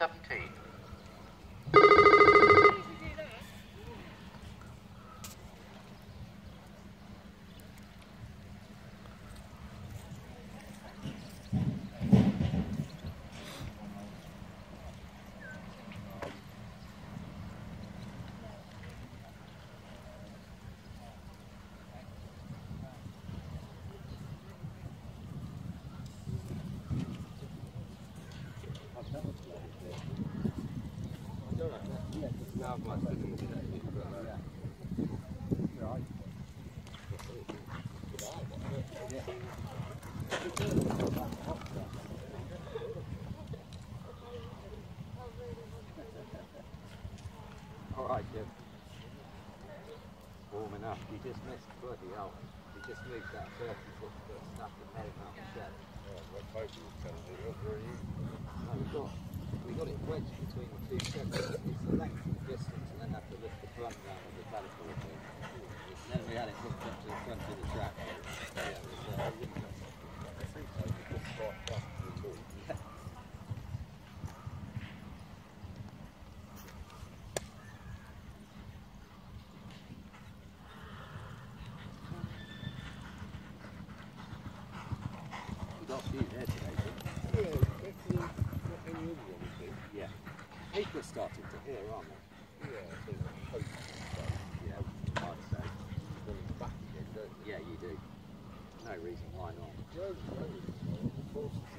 17. All right, Jim. Warm enough. You just missed, bloody hell. You just moved that 30-foot stuff and heading out the shed. What boat you were telling me? What were you? No, we got it wedged between the two sheds. It's the length of the distance, and then have to lift the front down with the paddleboard thing. And then we had it hooked up to the front of the track. Yeah, it was, I think so. You just start back to the move. yeah. We got a few there today, didn't we? Yeah. People are starting to hear, aren't they? Yeah, so hope stuff. Yeah, I'd say. Going back again, don't you? Yeah, you do. No reason why not. No, of course.